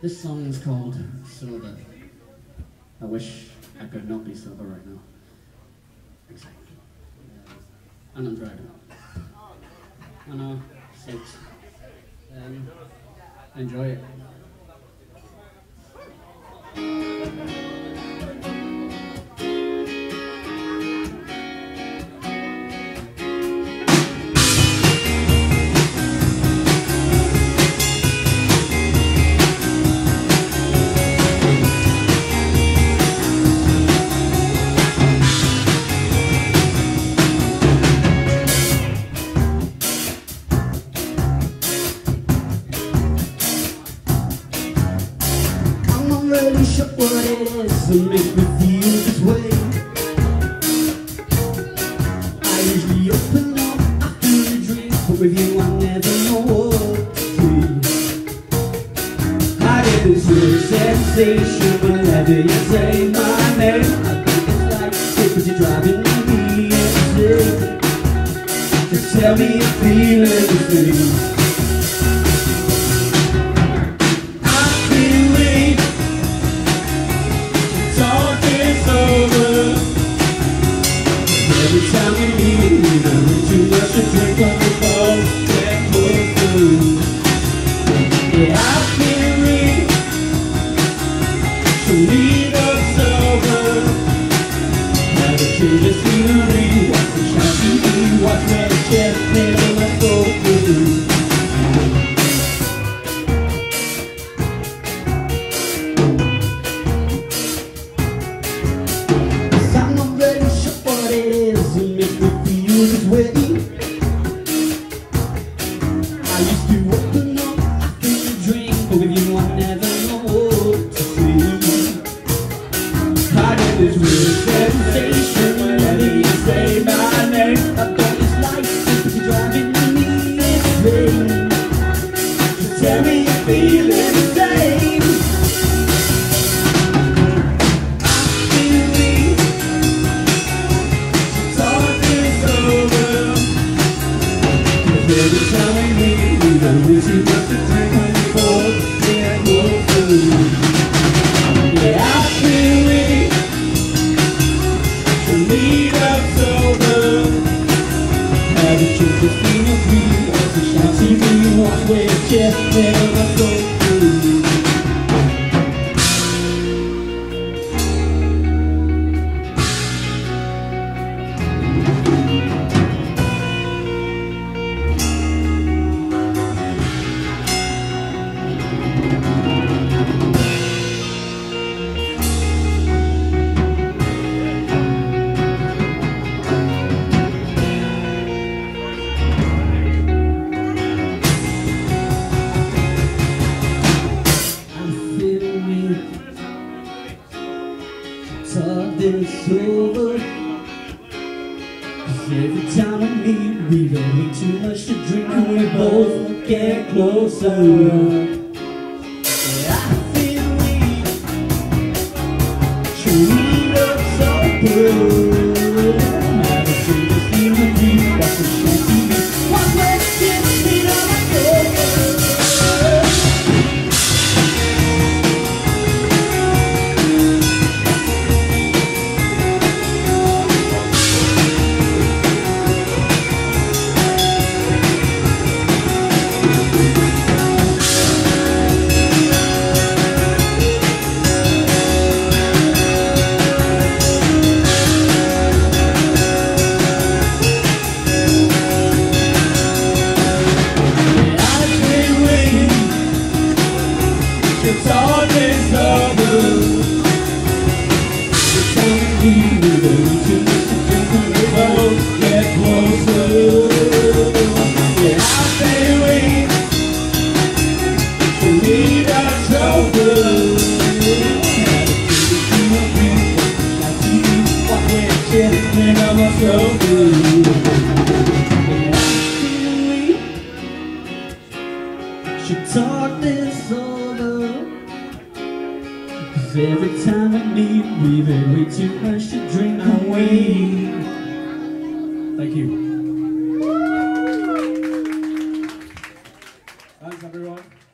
This song is called Silver. I wish I could not be silver right now. Exactly. And I'm driving. I know, sucks. Enjoy it. Really sure what it is that makes me feel this way. I usually open up after a drink, but with you I never know what to say. I get this real sensation whenever you say my name. I think it's like because you're driving me insane. Just tell me you feel everything. Every time we meet, we know we're too much to drink on the phone. Get close. Yeah, I feel it. So leave us over. Now to change the scenery, watch the shine TV, watch red chest, never let go through. I'm not really sure what it is that makes me feel this way. I used to open up after a drink, but with you I never know what to say. I get this weird sensation whenever you say my name. I thought it's like because you're driving me insane. Just tell me you're feeling the same. Every time we meet, we know we see what to drink when we both get closer. Yeah, I feel it. So lead us over. Have a chance to feel the view as we shine TV, watch with chest, never go through. Talk this over. 'Cause every time we meet, we've had way too much to drink and we both get closer. Yeah, I feel weak. Treat us so good. Never change the scenery, watch the shine TV. Watch where it gets me on my soul. It's all this over. It's only you that we can drink when we both get closer. Yeah, I stay away. So lead us over. What we're getting of us over. Yeah, I stay away. Should talk this over. Every time we meet, we've had way too much to drink away. Thank you. Thanks everyone.